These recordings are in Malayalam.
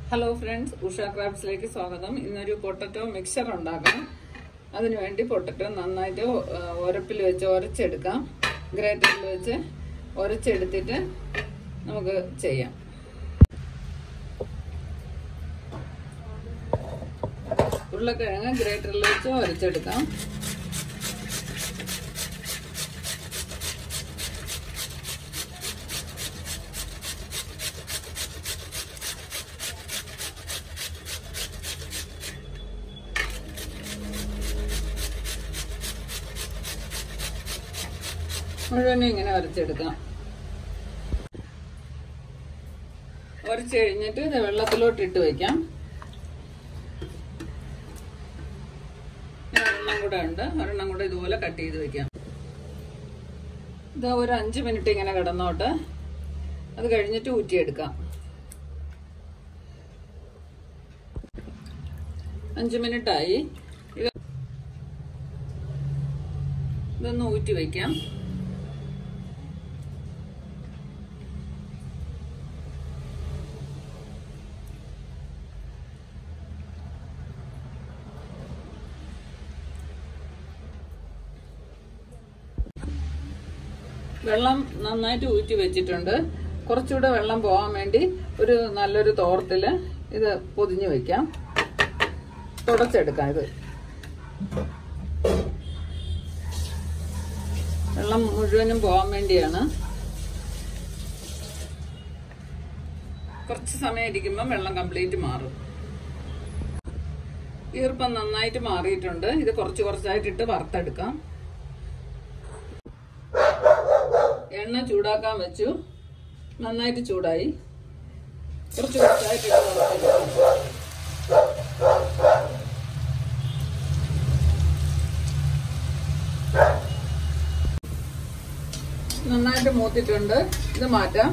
ഹലോ ഫ്രണ്ട്സ്, ഉഷ ക്രാഫ്റ്റ്സിലേക്ക് സ്വാഗതം. ഇന്നൊരു പൊട്ടറ്റോ മിക്സർ ഉണ്ടാക്കാം. അതിനുവേണ്ടി പൊട്ടറ്റോ നന്നായിട്ട് ഉരപ്പിൽ വെച്ച് ഉരച്ചെടുക്കാം. ഗ്രേറ്ററിൽ വെച്ച് ഉരച്ചെടുത്തിട്ട് നമുക്ക് ചെയ്യാം. ഉരുളക്കിഴങ്ങ് ഗ്രേറ്ററിൽ വെച്ച് ഉരച്ചെടുക്കാം. മുഴുവനും ഇങ്ങനെ ഉരച്ചെടുക്കാം. ഉരച്ച് കഴിഞ്ഞിട്ട് ഇത് വെള്ളത്തിലോട്ട് ഇട്ട് വെക്കാം. ഒരെണ്ണം കൂടെ ഉണ്ട്, ഒരെണ്ണം കൂടെ ഇതുപോലെ കട്ട് ചെയ്ത് വെക്കാം. ഇത് ഒരു 5 മിനിറ്റ് ഇങ്ങനെ കിടന്നോട്ട്. അത് കഴിഞ്ഞിട്ട് ഊറ്റിയെടുക്കാം. 5 മിനിറ്റായി. ഇതൊന്ന് ഊറ്റി വയ്ക്കാം. വെള്ളം നന്നായിട്ട് ഊറ്റി വെച്ചിട്ടുണ്ട്. കുറച്ചുകൂടെ വെള്ളം പോകാൻ വേണ്ടി ഒരു നല്ലൊരു തോർത്തില് ഇത് പൊതിഞ്ഞു വെക്കാം. തുടച്ചെടുക്കാം. ഇത് വെള്ളം മുഴുവനും പോകാൻ വേണ്ടിയാണ്. കുറച്ച് സമയം ഇരിക്കുമ്പോൾ വെള്ളം കംപ്ലീറ്റ് മാറും. ഈർപ്പം നന്നായിട്ട് മാറിയിട്ടുണ്ട്. ഇത് കുറച്ചായിട്ടിട്ട് വറുത്തെടുക്കാം. എണ്ണ ചൂടാക്കാൻ വെച്ചു. നന്നായിട്ട് ചൂടായി. കുറച്ചായിട്ടിട്ട് വറുത്തെടുക്കാം. നന്നായിട്ട് മൂത്തിട്ടുണ്ട്. ഇത് മാറ്റാം.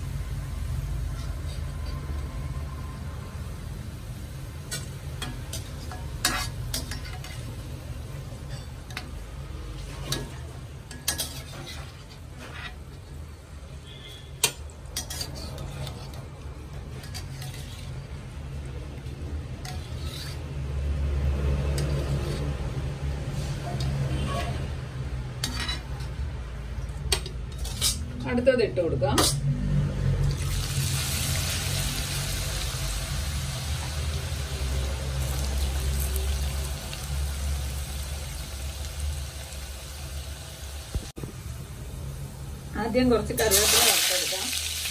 അടുത്തത് ഇട്ട് കൊടുക്കാം. ആദ്യം കുറച്ച് കറിവേപ്പില വറുത്തെടുക്കാം.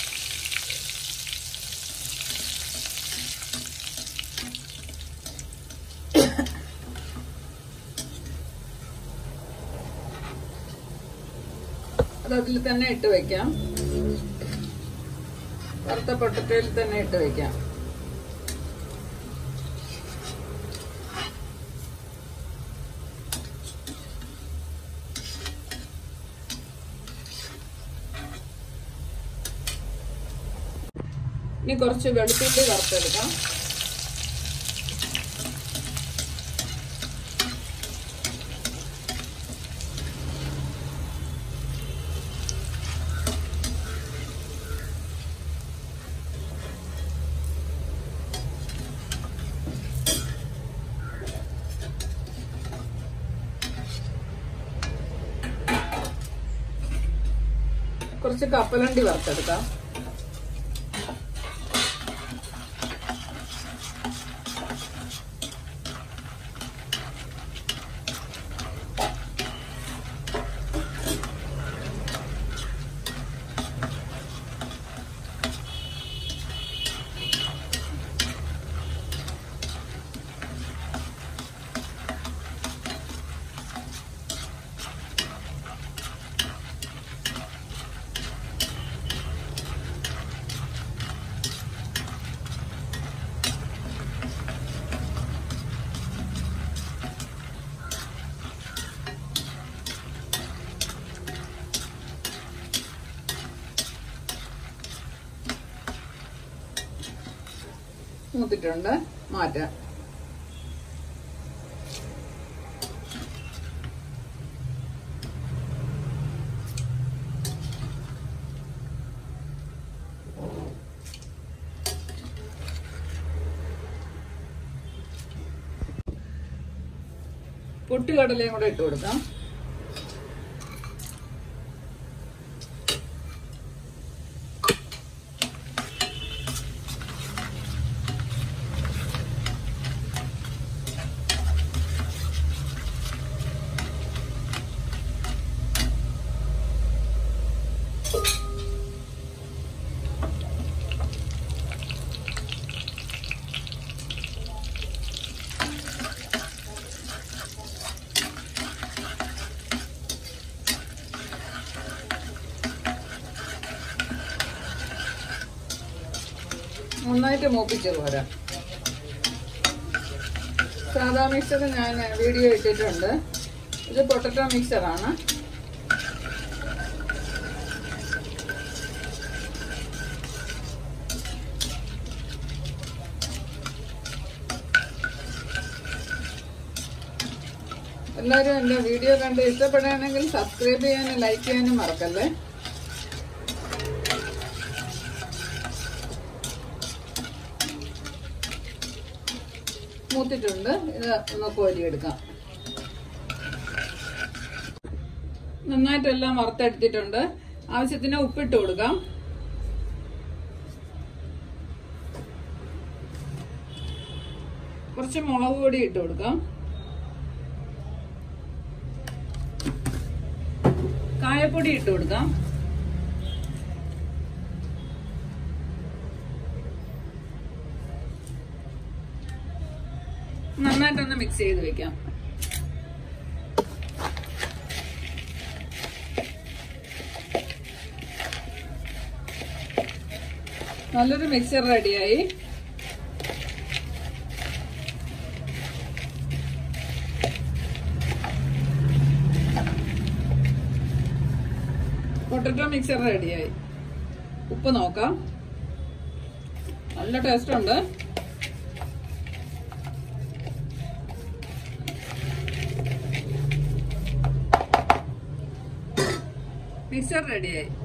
അത് അതിൽ തന്നെ ഇട്ട് വെക്കാം. വറുത്ത പൊട്ടറ്റോയിൽ തന്നെ ഇട്ട് വെക്കാം. ഇനി കുറച്ച് വെളുത്തുള്ളി വറുത്തെടുക്കാം. കുറച്ച് കപ്പലണ്ടി വറുത്തെടുക്കാം. മൂത്തിട്ടുണ്ട്. മാറ്റാം. പൊട്ടുകടലയും കൂടെ ഇട്ട് കൊടുക്കാം. നന്നായിട്ട് മൂപ്പിച്ച് പോരാ. സാധാ മിക്സർ ഞാൻ വീഡിയോ ഇട്ടിട്ടുണ്ട്. ഇത് പൊട്ടറ്റോ മിക്സറാണ്. എല്ലാവരും എൻ്റെ വീഡിയോ കണ്ട് ഇഷ്ടപ്പെടുകയാണെങ്കിൽ സബ്സ്ക്രൈബ് ചെയ്യാനും ലൈക്ക് ചെയ്യാനും മറക്കല്ലേ. മൂത്തിട്ടുണ്ട്. ഇത് ഒന്ന് കോരിയെടുക്കാം. നന്നായിട്ടെല്ലാം വറുത്തെടുത്തിട്ടുണ്ട്. ആവശ്യത്തിന് ഉപ്പിട്ട് കൊടുക്കാം. കുറച്ച് മുളക് പൊടി ഇട്ട് കൊടുക്കാം. കായപ്പൊടി ഇട്ട് കൊടുക്കാം. നന്നായിട്ടൊന്ന് മിക്സ് ചെയ്ത് വെക്കാം. നല്ലൊരു മിക്സർ റെഡിയായി. പൊട്ടറ്റോ മിക്സർ റെഡിയായി. ഉപ്പ് നോക്കാം. നല്ല ടേസ്റ്റ് ഉണ്ട്. മിക്സർ റെഡിയായി.